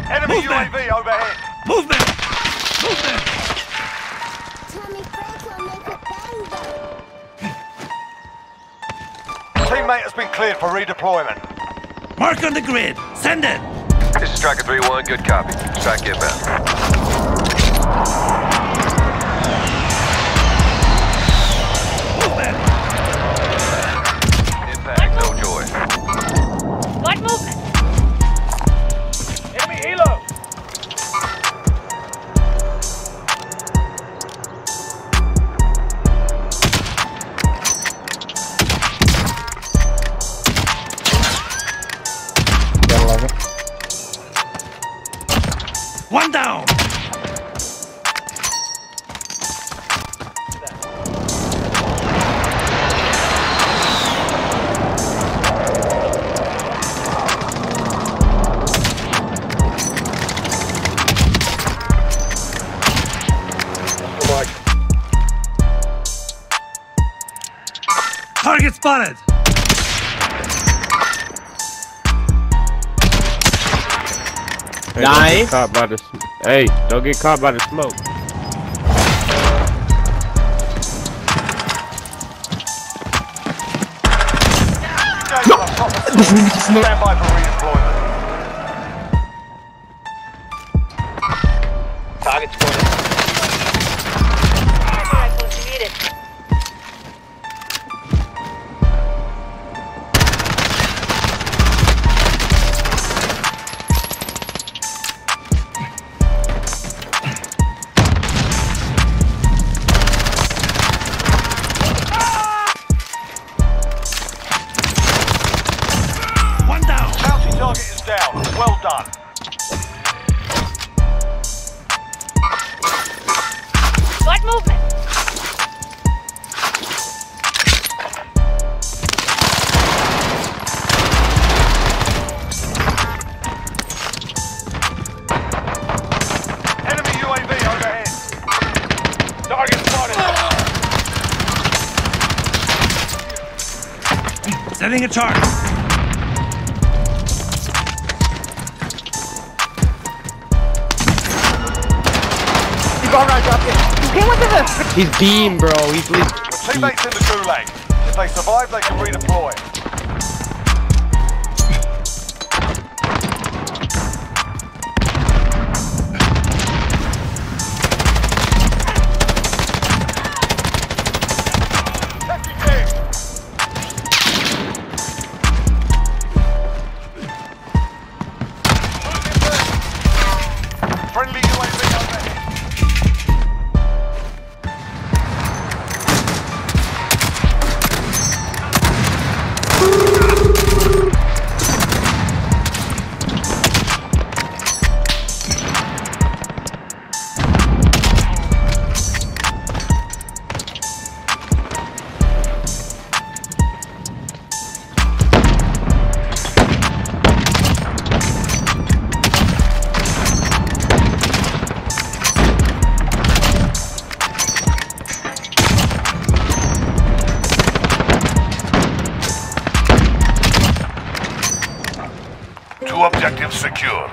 Enemy UAV overhead. Movement! Movement! Teammate has been cleared for redeployment. Mark on the grid. Send it. This is Striker 3-1. Good copy. Strike inbound. Movement! Impact, no joy. What movement? Enemy helo. One down. Target spotted. Nice. Hey, don't get caught by the smoke. Stand by for redeployment. Target spotted. Rifles needed. One down. Bounty target is down. Well done. What movement? Enemy UAV overhead. Target spotted. Setting a charge. He's beam, bro. He's Your teammates in the gulag. If they survive, they can redeploy. Empty team. Friendly UAV overhead. Two objectives secure.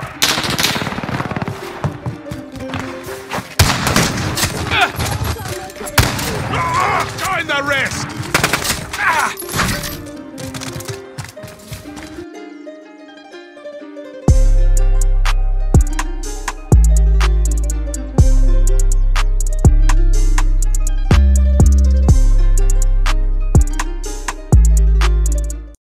Join the rest.